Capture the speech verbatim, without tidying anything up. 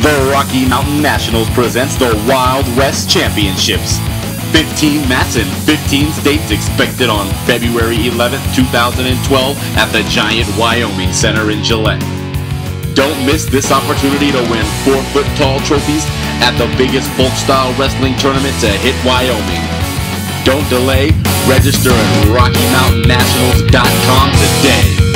The Rocky Mountain Nationals presents the Wild West Championships. fifteen mats in fifteen states expected on February eleventh, two thousand twelve at the Giant Wyoming Center in Gillette. Don't miss this opportunity to win four-foot-tall trophies at the biggest folk-style wrestling tournament to hit Wyoming. Don't delay. Register at Rocky Mountain Nationals dot com today.